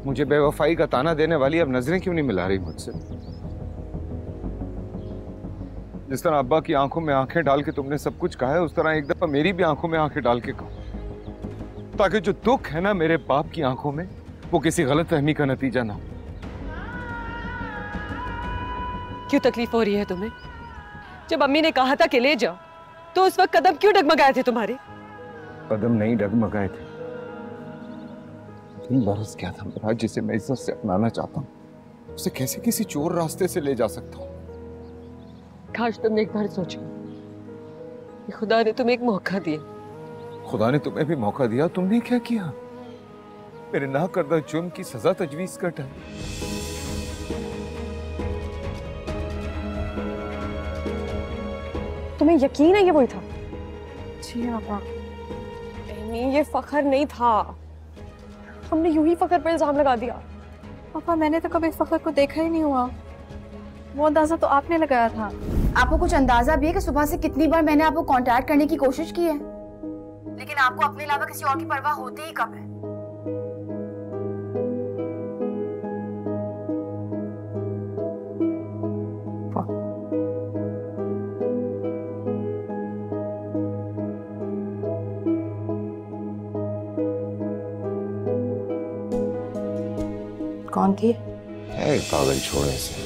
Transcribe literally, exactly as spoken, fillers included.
मुझे बेवफाई का ताना देने वाली अब नजरें क्यों नहीं मिला रही मुझसे? जिस तरह अब्बा की आंखों में आंखें डाल के तुमने सब कुछ कहा है, उस तरह एक दफा मेरी भी आंखों में आंखें डाल के कहो, ताकि जो दुख है ना मेरे बाप की आंखों में, वो किसी गलतफहमी का नतीजा ना हो। क्यों तकलीफ हो रही है तुम्हें? जब अम्मी ने कहा था कि ले जाओ, तो उस वक्त कदम क्यों डगमगाए थे तुम्हारे? कदम नहीं डगमगाए थे। तीन बरस क्या था मेरा, जिसे मैं इज्जत से अपनाना चाहता हूँ, उसे कैसे किसी चोर रास्ते से ले जा सकता हूँ? काश तुमने एक बार सोचा कि खुदा ने तुम्हें एक मौका दिया। खुदा ने तुम्हें भी मौका दिया, तुमने क्या किया? मेरे ना करदा जुर्म की सजा तजवीज कर डाली। तुम्हें यकीन है ये वही था? जी पापा। नहीं, ये फखर नहीं था। हमने यूं ही फखर पर इल्जाम लगा दिया। पापा मैंने तो कभी फखर को देखा ही नहीं हुआ, वो अंदाजा तो आपने लगाया था। आपको कुछ अंदाजा भी है कि सुबह से कितनी बार मैंने आपको कांटेक्ट करने की कोशिश की है, लेकिन आपको अपने अलावा किसी और की परवाह होती ही कब है? कौन थी? है पागल छोड़े से।